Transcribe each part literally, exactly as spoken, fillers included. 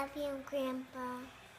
love you, Grandpa.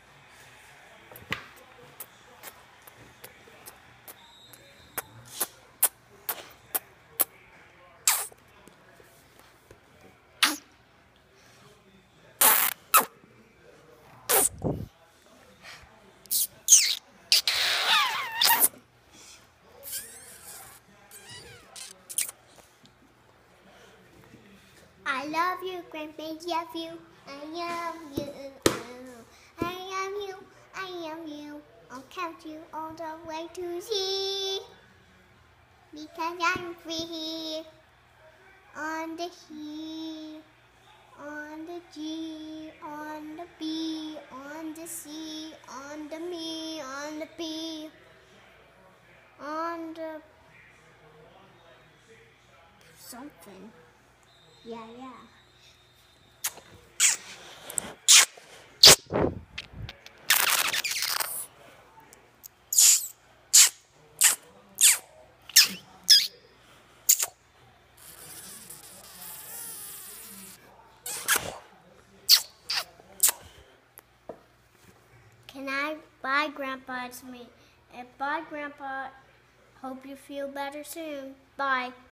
I love you, Grandpa. Love you. I love you. I love you. I love you. I'll count you all the way to Z. Because I'm free. On the he, on the G, on the B, on the C, on the me, on the P, on the something. Yeah, yeah. Can I? Bye, Grandpa. It's me. And bye, Grandpa. Hope you feel better soon. Bye.